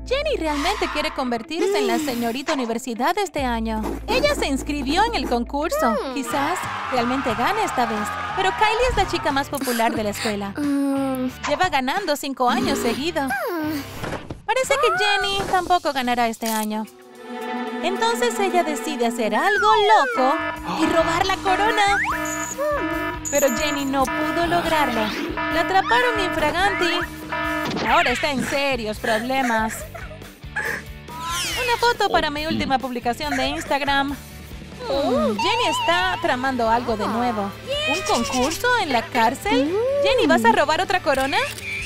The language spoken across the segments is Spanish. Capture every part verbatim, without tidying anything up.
Jenny realmente quiere convertirse en la señorita universidad este año. Ella se inscribió en el concurso. Quizás realmente gane esta vez. Pero Kylie es la chica más popular de la escuela. Lleva ganando cinco años seguidos. Parece que Jenny tampoco ganará este año. Entonces ella decide hacer algo loco y robar la corona. Pero Jenny no pudo lograrlo. La atraparon infraganti. Ahora está en serios problemas. Una foto para mi última publicación de Instagram. Mm, Jenny está tramando algo de nuevo. ¿Un concurso en la cárcel? Jenny, ¿vas a robar otra corona?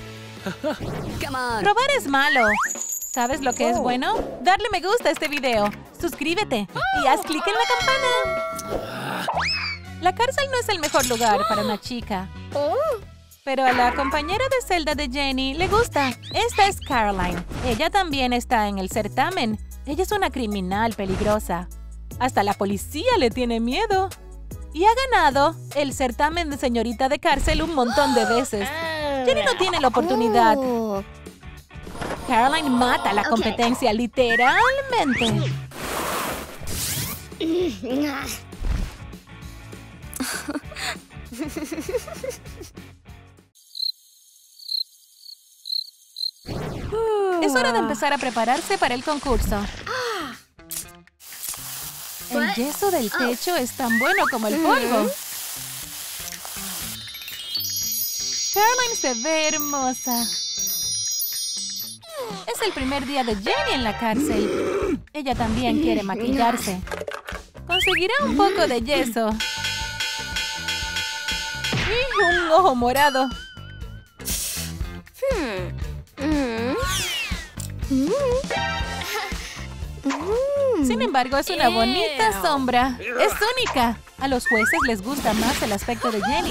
Robar es malo. ¿Sabes lo que es bueno? Darle me gusta a este video. Suscríbete y haz clic en la campana. La cárcel no es el mejor lugar para una chica. Pero a la compañera de celda de Jenny le gusta. Esta es Caroline. Ella también está en el certamen. Ella es una criminal peligrosa. Hasta la policía le tiene miedo. Y ha ganado el certamen de señorita de cárcel un montón de veces. Jenny no tiene la oportunidad. Caroline mata la competencia, literalmente. Es hora de empezar a prepararse para el concurso. El yeso del techo es tan bueno como el polvo. Caroline se ve hermosa. Es el primer día de Jenny en la cárcel. Ella también quiere maquillarse. Conseguirá un poco de yeso. Y un ojo morado. Sin embargo, es una bonita sombra. Es única. A los jueces les gusta más el aspecto de Jenny.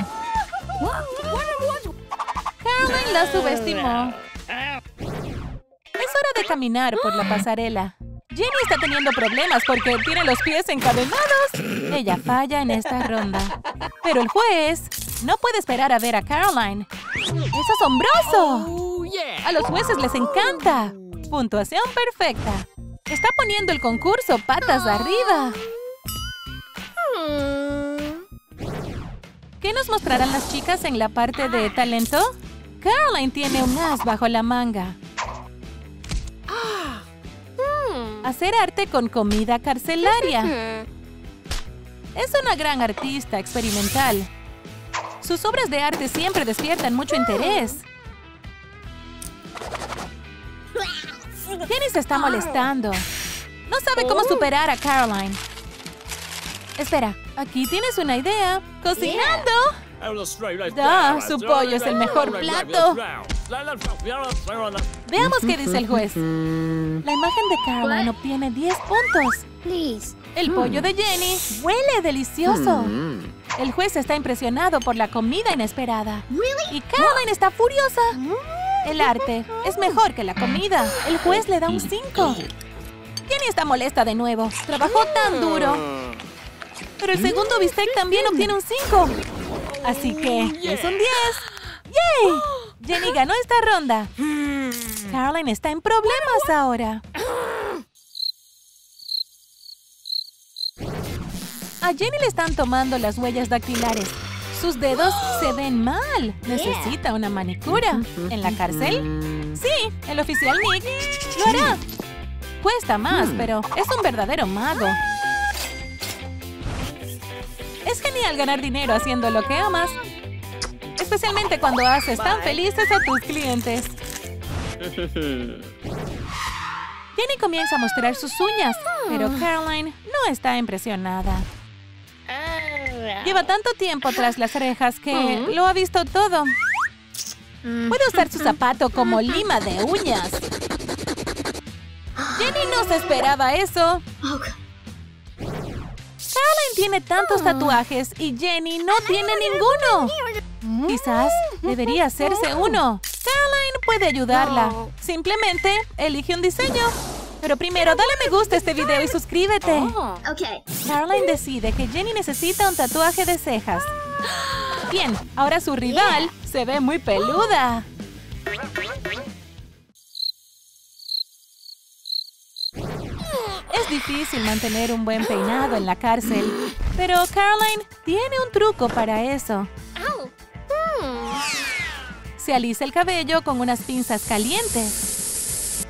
Caroline la subestimó. Es hora de caminar por la pasarela. Jenny está teniendo problemas porque tiene los pies encadenados. Ella falla en esta ronda. Pero el juez no puede esperar a ver a Caroline. ¡Es asombroso! A los jueces les encanta. Puntuación perfecta. Está poniendo el concurso patas arriba. ¿Qué nos mostrarán las chicas en la parte de talento? Caroline tiene un as bajo la manga. Hacer arte con comida carcelaria. Es una gran artista experimental. Sus obras de arte siempre despiertan mucho interés. Jenny se está molestando. No sabe cómo superar a Caroline. Espera, aquí tienes una idea. ¡Cocinando! ¡Ah! Su pollo es el mejor plato. Veamos qué dice el juez. La imagen de Caroline obtiene diez puntos. El pollo de Jenny huele delicioso. El juez está impresionado por la comida inesperada. Y Caroline está furiosa. El arte es mejor que la comida. El juez le da un cinco. Jenny está molesta de nuevo. Trabajó tan duro. Pero el segundo bistec también obtiene un cinco. Así que es un diez. ¡Yay! Jenny ganó esta ronda. Caroline está en problemas ahora. A Jenny le están tomando las huellas dactilares. Sus dedos se ven mal. Necesita una manicura. ¿En la cárcel? Sí, el oficial Nick lo hará. Cuesta más, pero es un verdadero mago. Es genial ganar dinero haciendo lo que amas. Especialmente cuando haces tan felices a tus clientes. Jenny comienza a mostrar sus uñas, pero Caroline no está impresionada. Lleva tanto tiempo tras las rejas que lo ha visto todo. Puede usar su zapato como lima de uñas. Jenny no se esperaba eso. Caroline tiene tantos tatuajes y Jenny no tiene ninguno. Quizás debería hacerse uno. Caroline puede ayudarla. Simplemente elige un diseño. Pero primero, dale me gusta a este video y suscríbete. Caroline decide que Jenny necesita un tatuaje de cejas. Bien, ahora su rival se ve muy peluda. difícil mantener un buen peinado en la cárcel, pero Caroline tiene un truco para eso. Se alisa el cabello con unas pinzas calientes.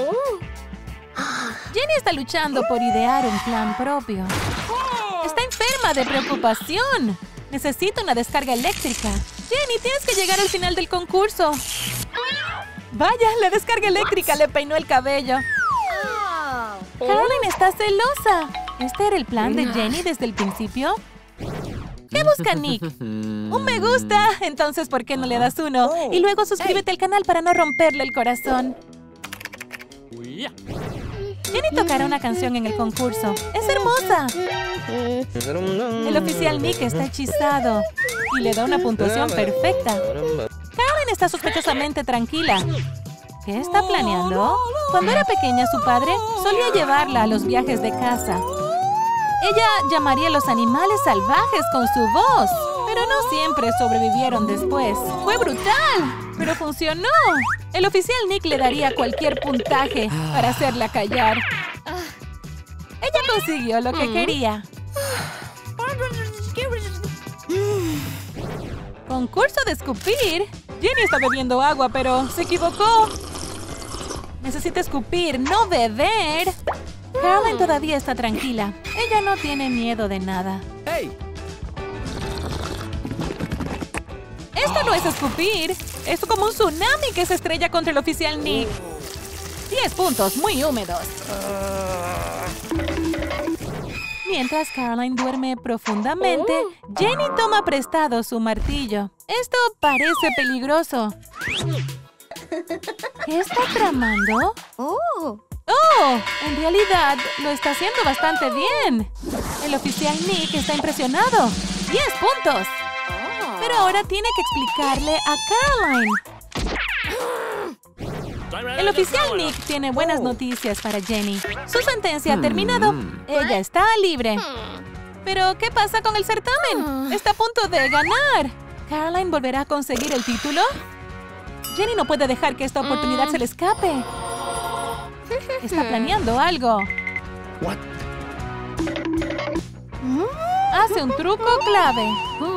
Jenny está luchando por idear un plan propio. Está enferma de preocupación. Necesita una descarga eléctrica. Jenny, tienes que llegar al final del concurso. Vaya, la descarga eléctrica le peinó el cabello. Caroline está celosa. ¿Este era el plan de Jenny desde el principio? ¿Qué busca Nick? Un me gusta. Entonces, ¿por qué no le das uno? Y luego suscríbete al canal para no romperle el corazón. Jenny tocará una canción en el concurso. ¡Es hermosa! El oficial Nick está hechizado y le da una puntuación perfecta. Caroline está sospechosamente tranquila. ¿Qué está planeando? Cuando era pequeña, su padre solía llevarla a los viajes de caza. Ella llamaría a los animales salvajes con su voz, pero no siempre sobrevivieron después. ¡Fue brutal! ¡Pero funcionó! El oficial Nick le daría cualquier puntaje para hacerla callar. Ella consiguió lo que quería. ¿Concurso de escupir? Jenny está bebiendo agua, pero se equivocó. Necesita escupir, no beber. Caroline todavía está tranquila. Ella no tiene miedo de nada. Hey. Esto no es escupir. Es como un tsunami que se estrella contra el oficial Nick. Diez puntos muy húmedos. Mientras Caroline duerme profundamente, Jenny toma prestado su martillo. Esto parece peligroso. ¿Qué está tramando? ¡Oh! En realidad, lo está haciendo bastante bien. El oficial Nick está impresionado. ¡Diez puntos! Pero ahora tiene que explicarle a Caroline. El oficial Nick tiene buenas noticias para Jenny. Su sentencia ha terminado. Ella está libre. ¿Pero qué pasa con el certamen? Está a punto de ganar. ¿Caroline volverá a conseguir el título? Jenny no puede dejar que esta oportunidad se le escape. Está planeando algo. What? Hace un truco clave.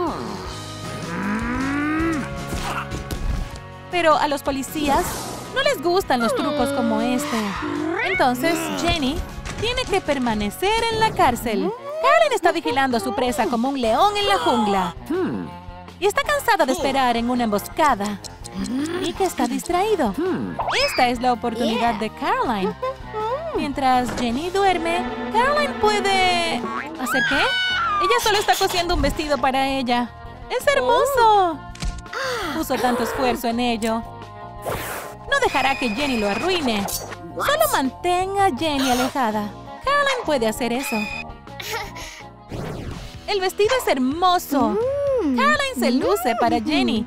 Pero a los policías no les gustan los trucos como este. Entonces, Jenny tiene que permanecer en la cárcel. Caroline está vigilando a su presa como un león en la jungla. Y está cansada de esperar en una emboscada. Nick está distraído. Esta es la oportunidad de Caroline. Mientras Jenny duerme, Caroline puede... ¿hacer qué? Ella solo está cosiendo un vestido para ella. ¡Es hermoso! Puso tanto esfuerzo en ello. No dejará que Jenny lo arruine. Solo mantenga a Jenny alejada. Caroline puede hacer eso. El vestido es hermoso. Caroline se luce para Jenny.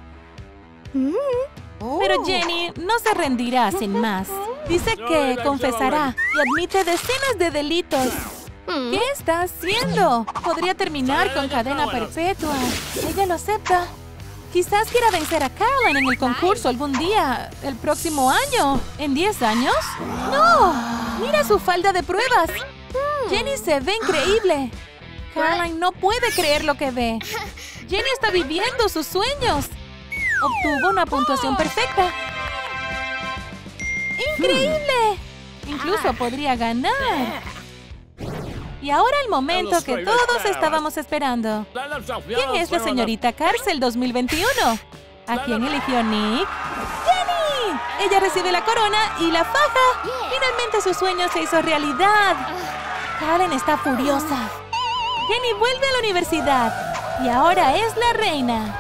Pero Jenny no se rendirá sin más. Dice que confesará y admite decenas de delitos. ¿Qué está haciendo? Podría terminar con cadena perpetua. Ella lo acepta. Quizás quiera vencer a Caroline en el concurso algún día, el próximo año. ¿En diez años? ¡No! ¡Mira su falda de pruebas! Jenny se ve increíble. Caroline no puede creer lo que ve. Jenny está viviendo sus sueños. Obtuvo una puntuación perfecta. ¡Increíble! Incluso podría ganar. Y ahora el momento que todos estábamos esperando. ¿Quién es la señorita Cárcel dos mil veintiuno? ¿A quién eligió Nick? ¡Jenny! Ella recibe la corona y la faja. Finalmente su sueño se hizo realidad. Karen está furiosa. Jenny vuelve a la universidad y ahora es la reina.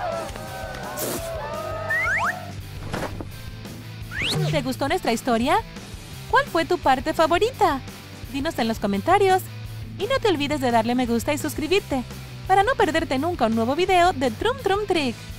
¿Te gustó nuestra historia? ¿Cuál fue tu parte favorita? Dinos en los comentarios. Y no te olvides de darle me gusta y suscribirte para no perderte nunca un nuevo video de Troom Troom Trick.